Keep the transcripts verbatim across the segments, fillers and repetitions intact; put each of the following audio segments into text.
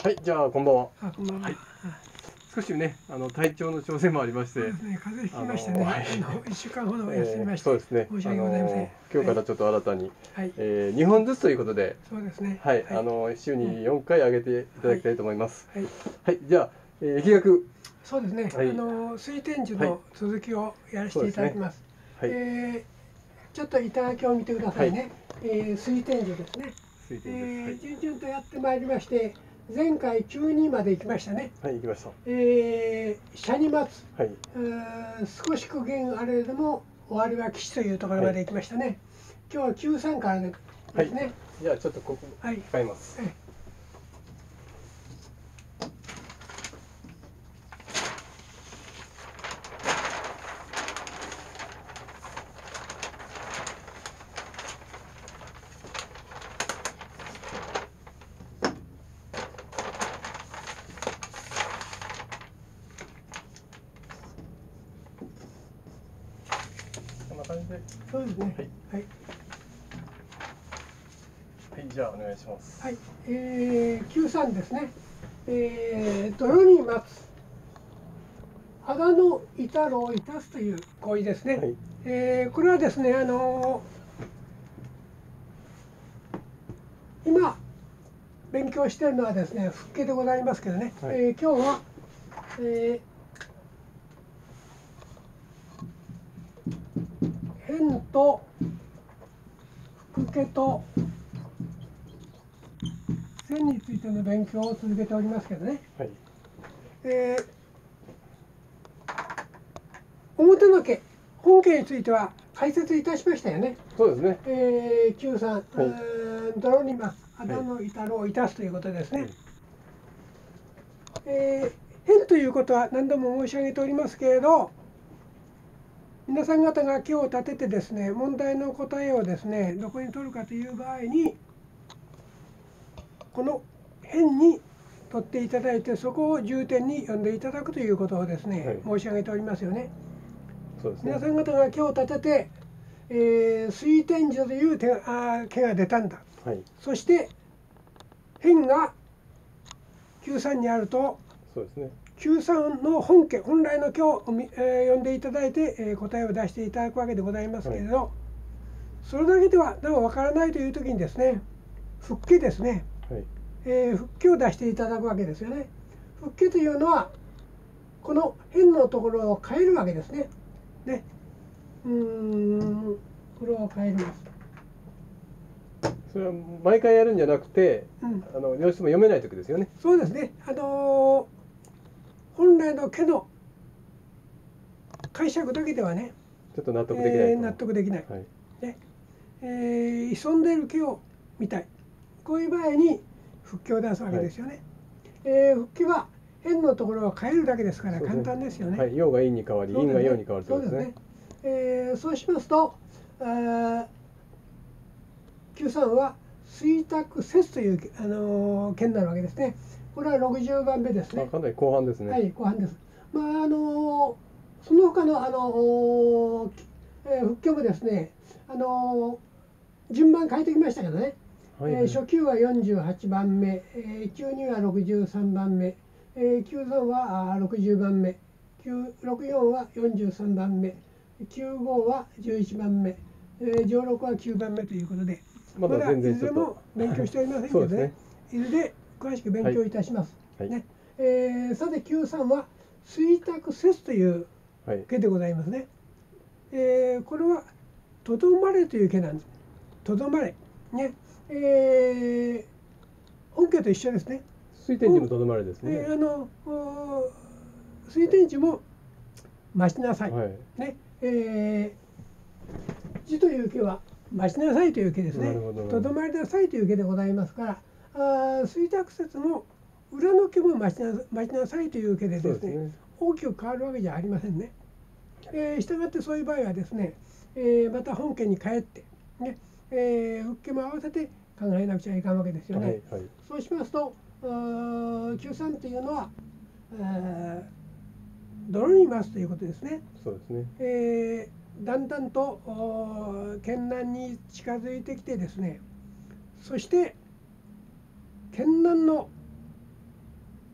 はい、じゃあこんばんは。 あ、こんばんは。 はい、少しね、あの体調の調整もありまして、 そうですね、風邪ひきましたね。 あの、はい、 あの一週間ほど休みまえー、 して、 そうですね。 申し訳ございません。 あの今日からちょっと新たに、 はい、 えー、にほんずつということで、 そうですね。 はい、 はい、 あの週によんかい上げていただきたいと思います。 はい、 はい、じゃあ、えー、疫学、 そうですね。 はい、 あの水天樹はい、 の続きをやらせていそうですね。 ただきます。 はい、 えー、ちょっと板書きを見てくださいね。はい、えー、水天樹ですね。 水天です。はい、 えー、順々とやってまいりまして、前回きゅうにまで行きましたね。 はい、行きました。 えー、シャニマツ、 はい、 少し苦言あれでも終わりは吉というところまで行きましたね。はい、今日はきゅうさんからですね。はい、 じゃあちょっとここ使います。はい、こんな感じで。そうですね。はい。はい。はい、じゃあお願いします。はい。えー、きゅうさんですね。えー、泥に待つ。あだの至るをいたすという行為ですね。はい、えー、これはですね、あのー、今勉強しているのはですね、復帰でございますけどね。はい、えー、今日は、えー、変と復家と線についての勉強を続けておりますけどね。はい、えー、表の家、本家については解説いたしましたよね。そうですね。えー、きゅうさん、はい、泥にます。あだの至るをいたすということですね。はい、えー、変ということは何度も申し上げておりますけれど、皆さん方が気を立ててですね、問題の答えをですね、どこに取るかという場合に、この変に取っていただいて、そこを重点に読んでいただくということをですね、はい、申し上げておりますよね。そうですね。皆さん方が気を立てて、えー、水天樹という手あ毛が出たんだ。はい、そして変がきゅうさんにあると、そうですね。きゅうさんの本家、本来の毛を、えー、読んでいただいて、えー、答えを出していただくわけでございますけれど、はい、それだけではなおわからないという時にですね、復帰ですね。はい、えー、復帰を出していただくわけですよね。復帰というのはこの変のところを変えるわけですね。ね、うーん、これを変えます。それは毎回やるんじゃなくて、うん、あのどうしても読めない時ですよね。そうですね。あのー、本来の毛の解釈だけではね、ちょっと納得できない、えー、納得できない。はい、ね、えー、潜んでいる毛を見たい。こういう場合に復帰を出すわけですよね。はい、えー、復帰は変のところを変えるだけですから簡単ですよね。はい、陽が陰に変わり、陰が陽に変わるということですね。そうですね。えー、そうしますと、きゅうさんは水託節という、あのー、件になるわけですね。これはろくじゅうばんめですね。かなり後半ですね。はい、後半です。まああのー、その他の、あのーえー、復帰もですね、あのー、順番変えてきましたけどね。はいはい、えー、初級はよんじゅうはちばんめ、えー、級にはろくじゅうさんばんめ、えー、級さんはろくじゅうばんめ、ろくじゅうよんはよんじゅうさんばんめ、きゅうごはじゅういちばんめ、えー、じゅうろくはきゅうばんめということで、まだいずれも勉強しておりませんけどね、いずれ詳しく勉強いたします。はい、ね、えー、さてきゅうさんは水託節という毛でございますね。はい、えー、これはとどまれという毛なんです。とどまれ。ね。えー、本家と一緒ですね。水天樹もとどまれですね。えー、あの水天樹も待ちなさい。はい、ね。えー、樹という毛は待ちなさいという毛ですね。とどまりなさいという毛でございますから、あ水託節も裏の毛も待ちな待ちなさいという毛でですね、大きく変わるわけじゃありませんね。えー、したがってそういう場合はですね、えー、また本家に帰ってね、えー、復帰も合わせて考えなくちゃいかんわけですよね。はいはい、そうしますときゅうさんというのは泥にますということですね。そうですね。えー、だんだんと県南に近づいてきてですね、そして県南の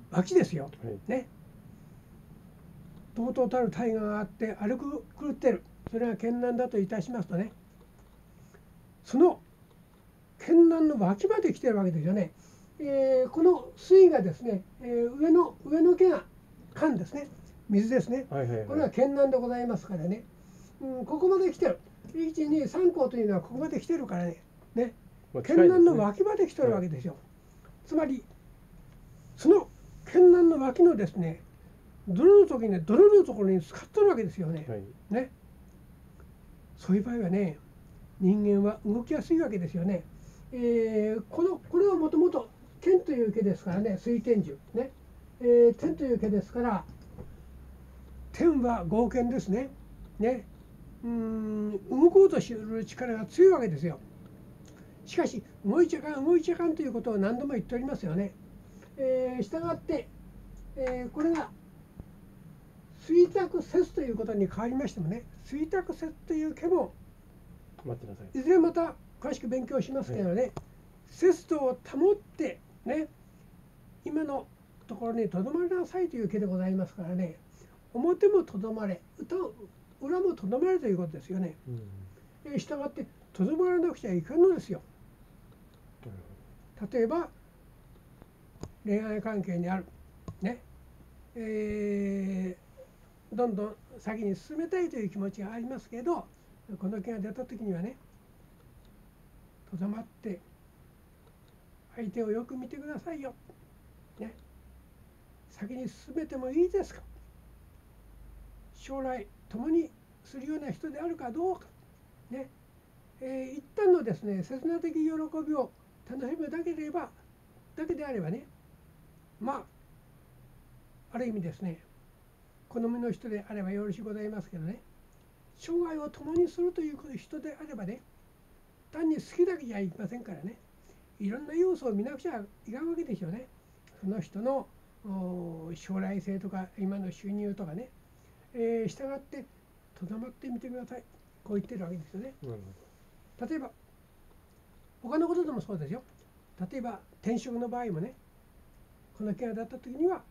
脇ですよ、 はいね。とうとうたる大河があって歩く狂ってる、それが絢爛だといたしますとね、その絢爛の脇まで来てるわけですよね。えーこの水がですね、えー上の上の毛が缶ですね、水ですね。 はいはいはい。 これは絢爛でございますからね、うん、ここまで来てる。いちにさん項というのはここまで来てるからね、ね、 まあ絢爛の近い脇まで来てるわけですよ。つまりその絢爛の脇のですね、泥の時にね、泥のところに使っとるわけですよね。 ですね。はい。 ね、そういう場合はね、人間は動きやすいわけですよね。えーこのこれはもともと天という毛ですからね、水天樹ね、えー天という毛ですから、天は剛健ですね。ね、うーん動こうとする力が強いわけですよ。しかし動いちゃかん動いちゃかんということを何度も言っておりますよね。えー、したがって、えーこれが水沢節ということに変わりましてもね、水沢節という毛も待ってください。 いずれまた詳しく勉強しますけどね、節度を保ってね、今のところにとどまりなさいという毛でございますからね、表もとどまれ、歌裏もとどまれということですよね。 うん。 えしたがってとどまらなくちゃいかんのですよ。 なる例えば恋愛関係にあるね、えーどんどん先に進めたいという気持ちがありますけど、この件が出た時にはね、とどまって相手をよく見てくださいよ、ね、先に進めてもいいですか、将来共にするような人であるかどうか、ねえー一旦のですね、刹那的喜びを楽しむだけでればだけであればね、まあある意味ですね、好みの人であればよろしゅうございますけどね、生涯を共にするという人であればね、単に好きだけじゃいけませんからね、いろんな要素を見なくちゃいかんわけですよね。その人の将来性とか今の収入とかね、えー、従ってとどまってみてください、こう言ってるわけですよね。 ほど。なる例えば他のことでもそうですよ。例えば転職の場合もね、この件がだった時には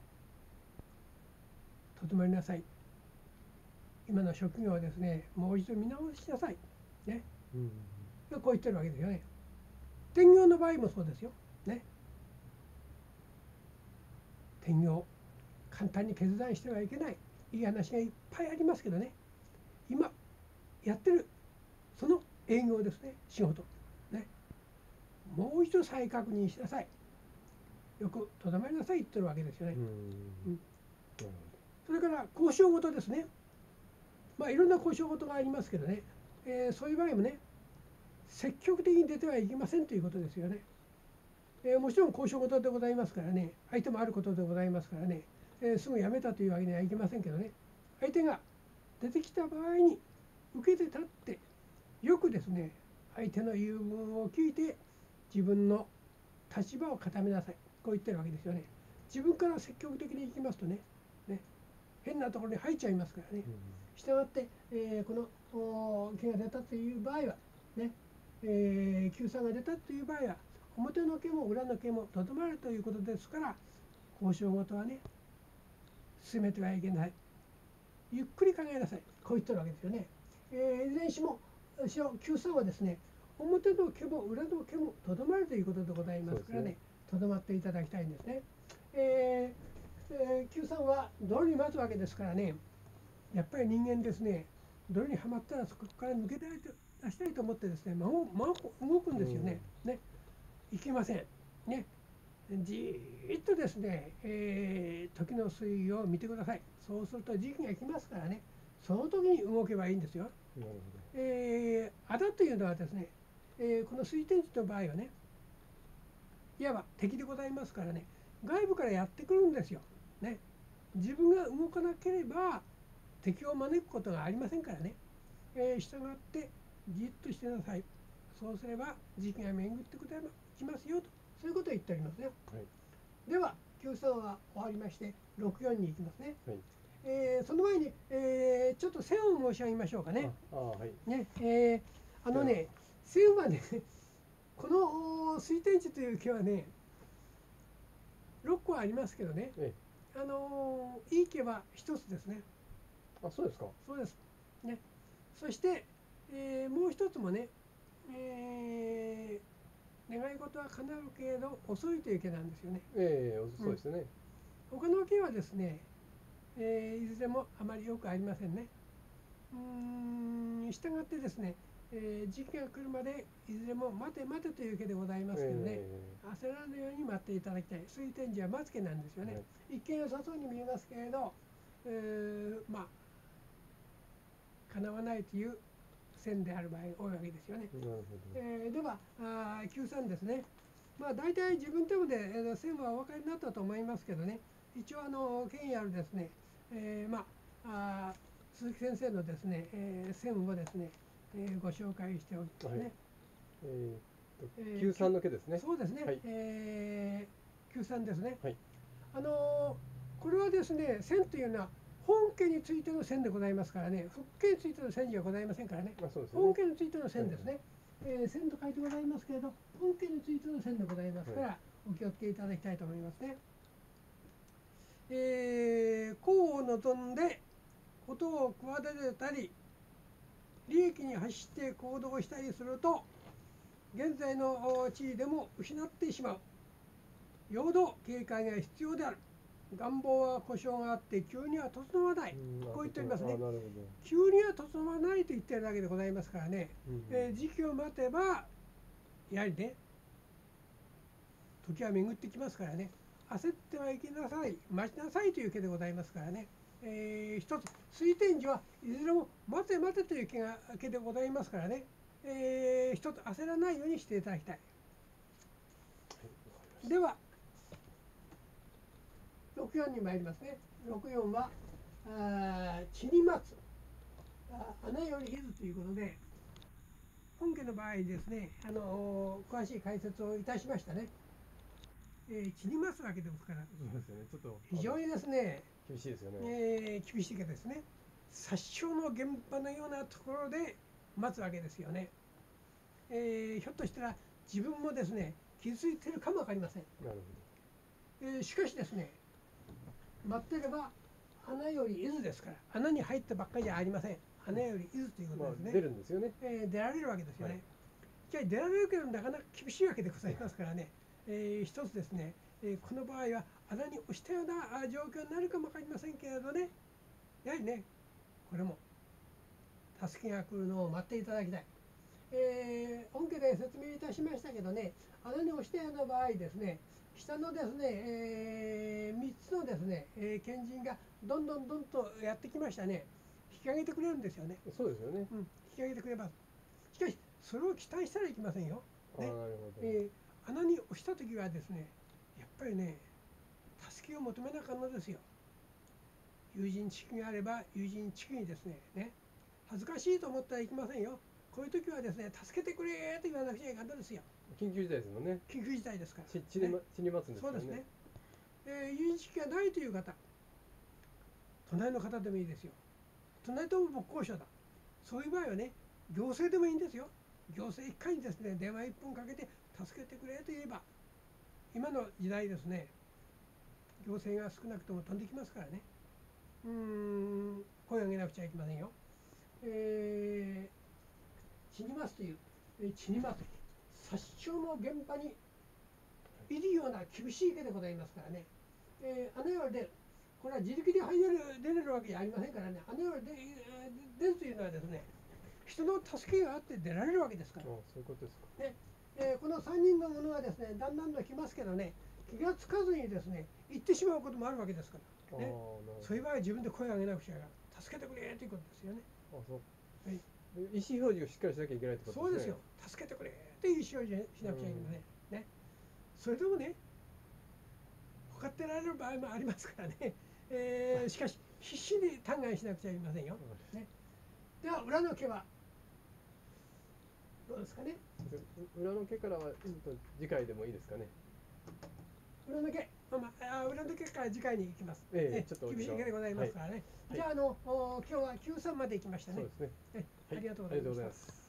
とどまりなさい、今の職業をですねもう一度見直しなさいね、 ほど。うん。 こう言ってるわけですよね。転業の場合もそうですよね。転業簡単に決断してはいけない、いい話がいっぱいありますけどね、今やってるその営業ですね、仕事ね、もう一度再確認しなさい、よくとどまりなさい言ってるわけですよね。 うん。 うんなるそれから交渉事ですね。まあいろんな交渉事がありますけどね、えーそういう場合もね、積極的に出てはいけませんということですよね。えーもちろん交渉事でございますからね、相手もあることでございますからね、えーすぐやめたというわけにはいきませんけどね、相手が出てきた場合に受けて立ってよくですね、相手の言う分を聞いて自分の立場を固めなさい、こう言ってるわけですよね。自分から積極的に行きますとね、ね変なところに入っちゃいますからね。 ほど。 したがって、えーこのお毛が出たという場合はね、えー、救済が出たという場合は表の毛も裏の毛もとどまるということですから、交渉事はね進めてはいけない、ゆっくり考えなさい、こう言ってるわけですよね。えーいずれにしも救済はですね、表の毛も裏の毛もとどまるということでございますからね、とどまっていただきたいんですね。えーえー、Q さんは泥に待つわけですからね、やっぱり人間ですね、泥にはまったらそこから抜け出したいと思ってですね、まごまご動くんですよね。ね、いけません。ね、じーっとですね、えー時の推移を見てください。そうすると時期が来ますからね、その時に動けばいいんですよ。 なるほえー、あだというのはですね、えーこの水天地の場合はね、いわば敵でございますからね、外部からやってくるんですよ。ね、自分が動かなければ敵を招くことがありませんからね、えー、従ってじっとしてなさい。そうすれば時期が巡ってきますよと、そういうことを言っておりますね。 ど。はい。 ではきゅうさんは終わりましてろくよんに行きますね。 はい。 えーその前に、えーちょっと線を申し上げましょうかね。 ああ、はい。 ね、えーあのね、線はね、この水天地という毛はね、ろっこはありますけどね、 えあのーいい毛は一つですね。 え。あ、そうですか。 そうです。ね。そして、えーもう一つもね、えー願い事は叶うけれど遅いという毛なんですよね。 ええ、そうですね。 他の毛はですね、えーいずれもあまりよくありませんね。うーん、したがってですね、えー時期が来るまでいずれも待て待てという毛でございますけどね、 え焦らぬように待っていただきたい。水天寺は待つ毛なんですよね。 はい一見良さそうに見えますけれど、えーまあ叶わないという線である場合が多いわけですよね。 え、なるほど。 えーではあーきゅうさんですね。まあ大体自分でもで、えー線はお分かりになったと思いますけどね、一応あの権威あるですね、えーまああー鈴木先生のですね、えー線をですね、えーご紹介しておりますね。 はいえーっと、 えーきゅうさんの毛ですね。 そうですね、 はいえー、きゅうさんですね。 はい。 あのーこれはですね、線というのは本家についての線でございますからね、復家についての線じゃございませんからね。 まあ、そうですよ本ね。 家についての線ですね。えー線と書いてございますけれど、本家についての線でございますから、お気をつけいただきたいと思いますね。えー、功を望んでことを企てたり、利益に走って行動したりすると、現在の地位でも失ってしまう。要度警戒が必要である。願望は故障があって急には整わない。 うんこう言っておりますね。 あ、なるほど。 急には整わないと言ってるだけでございますからね、 うんえー時期を待てばやはりね、時は巡ってきますからね、焦ってはいけなさい、待ちなさいという毛でございますからね、えー一つ水天寺はいずれも待て待てという毛が毛でございますからね、えー一つ焦らないようにしていただきたい。ではろくじゅうよんに参りますね。ろくじゅうよんはあ地に待つ、あ穴より得ずということで、本家の場合ですね、あの詳しい解説をいたしましたね。えー、地に待つわけですから、 そうですよね。ちょっと非常にですね、 厳しいですよね。 えー厳しいけですね、殺傷の現場のようなところで待つわけですよね。えーひょっとしたら自分もですね、気づいているかもわかりません。 なるえーしかしですね、待ってれば穴より得ずですから、穴に入ったばっかりじゃありません。穴より得ずというほど。まあ、 ことですね。 出るんですよね。 えー出られるわけですよね。 はいじゃあ出られるけどなかなか厳しいわけでございますからね、えー一つですね、えーこの場合は穴に落ちたようなあ状況になるかもわかりませんけれどね、やはりね、これも助けが来るのを待っていただきたい。えー本家で説明いたしましたけどね、穴に落ちたような場合ですね、下のですね、えーみっつのですね、えー賢人がどんどんどんとやってきましたね、引き上げてくれるんですよね。 そうですよね。 うん、引き上げてくれます。しかし、それを期待したらいけませんよ。 ああ、 ねなるほど。 えー穴に落ちたときはですね、やっぱりね、助けを求めなあかんのですよ。友人地区があれば、友人地区にですね、ね、恥ずかしいと思ったらいけませんよ。こういう時はですね、助けてくれと言わなくちゃいけないんですよ。 緊急事態ですもんね。 緊急事態ですから。 ち、ちにま、 ねちに待つんですからね。 そうですね。えー、友人地区がないという方、隣の方でもいいですよ。隣とも僕交渉だ。そういう場合はね、行政でもいいんですよ。行政一回にですね、電話一本かけて助けてくれと言えば、今の時代ですね、行政が少なくとも飛んできますからね。うーん、声を上げなくちゃいけませんよ。えー、死にますという、えー死にます。殺傷の現場にいるような厳しい毛でございますからね。えー、穴より出る。これは自力で入れる、出れるわけじゃありませんからね。穴より出えー出るというのはですね、人の助けがあって出られるわけですから。 ああ、そういうことですか。 ねえーこのさんにんのものはですね、だんだんと来ますけどね、気がつかずにですね、行ってしまうこともあるわけですから、ね、 ああ、なるほど。 そういう場合は自分で声を上げなくちゃいけない。助けてくれということですよね。 あ、そう。 はい、 意思表示をしっかりしなきゃいけないってことですね。 そうですよ。助けてくれという意思表示しなくちゃいけません。ね、それでもね、ほかってられる場合もありますからね、えーしかし、必死に嘆願しなくちゃいけませんよ。ね、では、裏の毛はどうですかね。 裏の毛からはちょっと次回でもいいですかね。 裏の毛、まあまあ、あ裏の毛から次回に行きます。 ええねちょっと厳しい毛でございますからね。 はいじゃあ、あの、お今日はきゅうさんまで行きましたね。 そうですね。 えありがとうございました。 す。